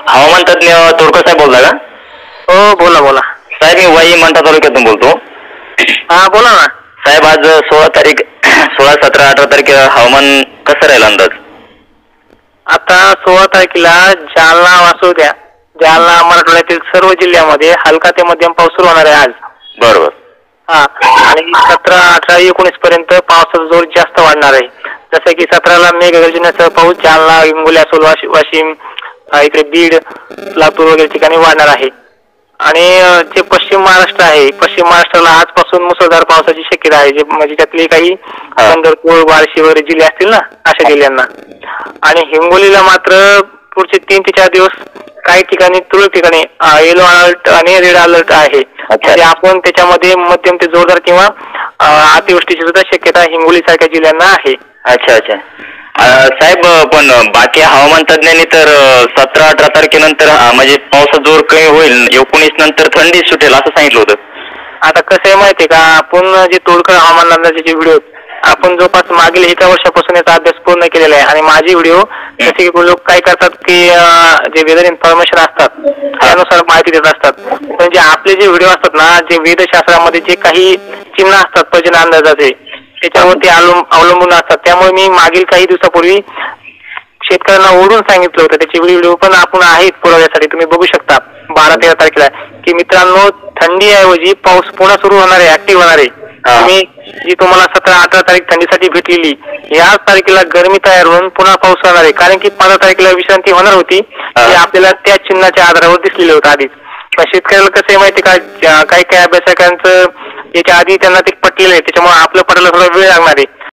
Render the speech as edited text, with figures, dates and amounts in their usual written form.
हवामान तज्ञ तोडकर साहेब बोलता का? हो बोला बोला. साहेब मी वाई मंठा तालुक्यातून बोलतो. हा बोला ना. साहेब आज 16 तारीख 16, 17, 18 तारीख हवामान कसं राहील अंदाज? आता 16 तारखेला जालना वासू द्या, जालना मराठवाड्यातील सर्व जिल्ह्यामध्ये हलका ते मध्यम पाऊस सुरू होणार आहे आज. बरोबर. हा आणि 17, 18, 19 पर्यंत पावसाचा जोर जास्त वाढणार आहे. जसं की 17ला मेघगर्जनेचा पाऊस जालना, हिंगोली, वाशिम, इकडे बीड, लातूर वगैरे ठिकाणी वाढणार आहे. आणि जे पश्चिम महाराष्ट्र आहे, पश्चिम महाराष्ट्राला आजपासून मुसळधार पावसाची शक्यता आहे. जे म्हणजे त्यातले काही पंढरपूर, बार्शी वगैरे जिल्हे असतील ना, अशा जिल्ह्यांना. आणि हिंगोलीला मात्र पुढचे 3 ते 4 दिवस काही ठिकाणी तुरळक ठिकाणी येलो अलर्ट आणि रेड अलर्ट आहे. म्हणजे आपण त्याच्यामध्ये मध्यम ते जोरदार किंवा अतिवृष्टीची सुद्धा शक्यता हिंगोली सारख्या जिल्ह्यांना आहे. अच्छा अच्छा. साहेब पण बाकी हवामान तज्ञांनी तर 17, 18 तारखेनंतर म्हणजे पावसाचा जोर कमी होईल, 19 नंतर थंडी सुटेल असं सांगितलं होतं. आता कसं आहे माहिती आहे का, आपण जे तोडकर हवामान अंदाजाचे व्हिडिओ आपण जवळपास मागील एका वर्षापासून याचा अभ्यास पूर्ण केलेला आहे. आणि माझे व्हिडिओ जसे की लोक काय करतात की जे वेदर इन्फॉर्मेशन असतात त्यानुसार माहिती देत असतात. पण जे आपले जे व्हिडिओ असतात ना, जे वेदशास्त्रामध्ये जे काही चिन्ह असतात पर्जन्य अंदाजाचे त्याच्यावरती अवलंबून असतात. त्यामुळे मी मागील काही दिवसापूर्वी शेतकऱ्यांना ओढून सांगितलं होतं. त्याचे व्हिडिओ पण आपण आहेत पुराव्यासाठी, तुम्ही बघू शकता 12, 13 तारखेला की मित्रांनो थंडीऐवजी पाऊस पुन्हा सुरू होणार आहे, ऍक्टिव्ह होणार आहे. तुम्ही जी तुम्हाला 17, 18 तारीख थंडीसाठी भेटलेली, याच तारखेला गरमी तयार होऊन पुन्हा पाऊस होणार आहे. कारण की 15 तारखेला विश्रांती होणार होती, ते आपल्याला त्या चिन्हाच्या आधारावर दिसलेलं होतं आधीच. पण शेतकऱ्याला कसं आहे माहिती का, काही काही अभ्यासकांचं याच्या आधी त्यांना ते पटलेलं आहे, त्याच्यामुळे आपलं पटायला थोडा वेळ लागणार आहे.